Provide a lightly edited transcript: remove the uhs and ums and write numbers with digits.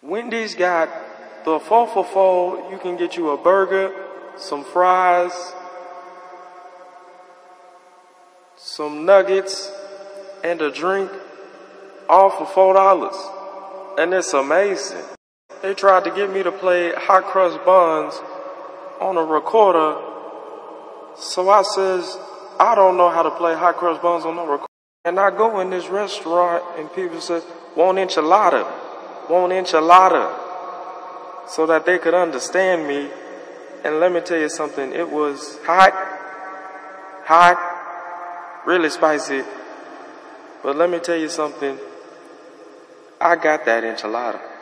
Wendy's got the 4 for $4. You can get you a burger, some fries, some nuggets, and a drink, all for $4. And it's amazing. They tried to get me to play hot cross buns on a recorder. So I says, I don't know how to play hot cross buns on a recorder. And I go in this restaurant and people say, want enchilada, so that they could understand me. And let me tell you something, it was hot, really spicy. But let me tell you something, I got that enchilada.